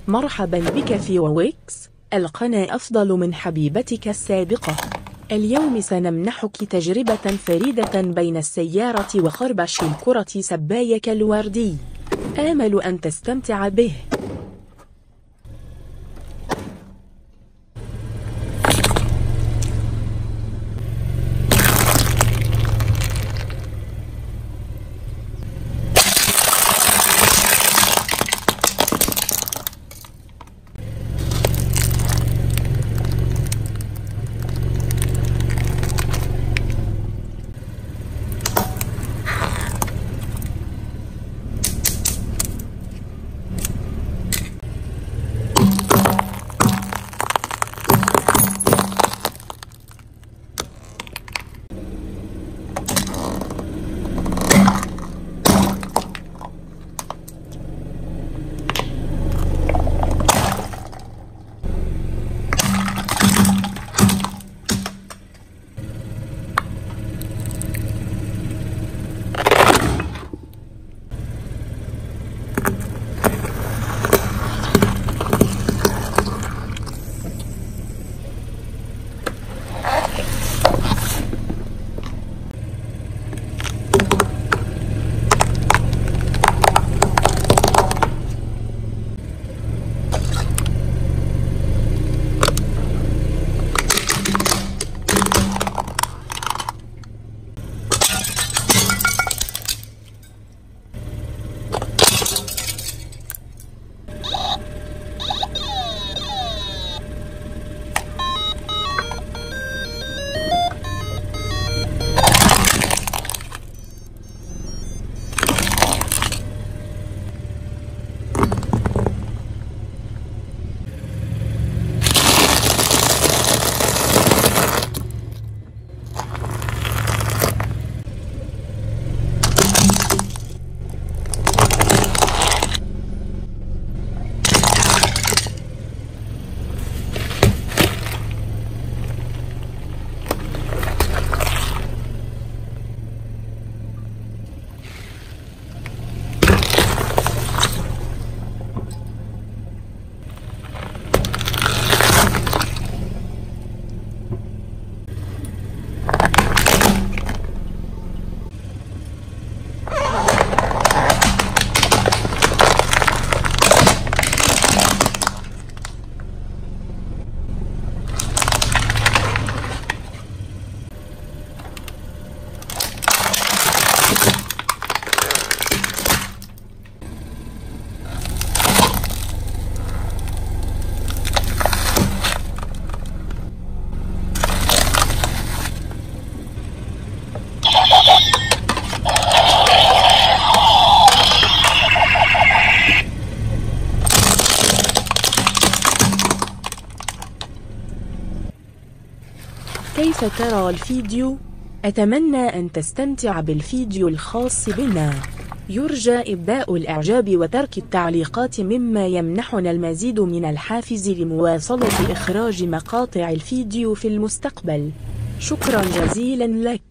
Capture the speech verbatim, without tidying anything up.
مرحبا بك في وويكس، القناة أفضل من حبيبتك السابقة. اليوم سنمنحك تجربة فريدة بين السيارة وخربش الكرة سبايك الوردي. آمل أن تستمتع به. كيف ترى الفيديو؟ أتمنى أن تستمتع بالفيديو الخاص بنا. يرجى إبداء الإعجاب وترك التعليقات مما يمنحنا المزيد من الحافز لمواصلة إخراج مقاطع الفيديو في المستقبل. شكرا جزيلا لك.